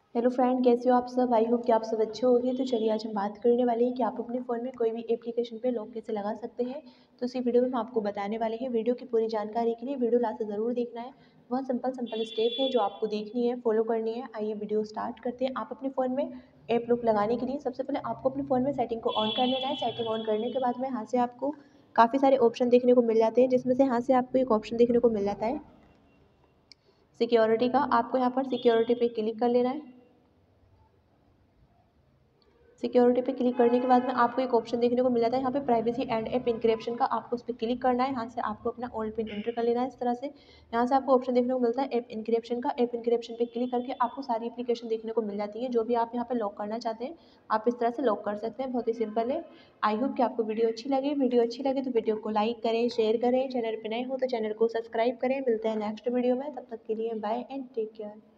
Hello friend, कैसे हो आप सब। आई होप कि आप सब अच्छे होंगे। तो चलिए आज हम बात करने वाले हैं कि आप अपने फ़ोन में कोई भी एप्लीकेशन पे लॉक कैसे लगा सकते हैं। तो इसी वीडियो में हम आपको बताने वाले हैं। वीडियो की पूरी जानकारी के लिए वीडियो लास्ट तक ज़रूर देखना है। बहुत सिंपल सिंपल स्टेप है जो आपको देखनी है, फॉलो करनी है। आइए वीडियो स्टार्ट करते हैं। आप अपने फ़ोन में ऐप लॉक लगाने के लिए सबसे पहले आपको अपने फ़ोन में सेटिंग को ऑन कर लेना है। सेटिंग ऑन करने के बाद में यहाँ से आपको काफ़ी सारे ऑप्शन देखने को मिल जाते हैं, जिसमें से यहाँ से आपको एक ऑप्शन देखने को मिल जाता है सिक्योरिटी का। आपको यहाँ पर सिक्योरिटी पे क्लिक कर लेना है। सिक्योरिटी पे क्लिक करने के बाद में आपको एक ऑप्शन देखने को मिल जाता है यहाँ पे प्राइवेसी एंड ऐप इनक्रिप्शन का। आपको उस पर क्लिक करना है। यहाँ से आपको अपना ओल्ड पिन एंटर कर लेना है इस तरह से। यहाँ से आपको ऑप्शन देखने को मिलता है ऐप इनक्रिप्शन का। ऐप इनक्रिप्शन पे क्लिक करके आपको सारी एप्लीकेशन देखने को मिल जाती है। जो भी आप यहाँ पे लॉक करना चाहते हैं आप इस तरह से लॉक कर सकते हैं। बहुत ही सिंपल है। आई होप कि आपको वीडियो अच्छी लगी। वीडियो अच्छी लगे तो वीडियो को लाइक करें, शेयर करें। चैनल पर नए हो तो चैनल को सब्सक्राइब करें। मिलते हैं नेक्स्ट वीडियो में। तब तक के लिए बाय एंड टेक केयर।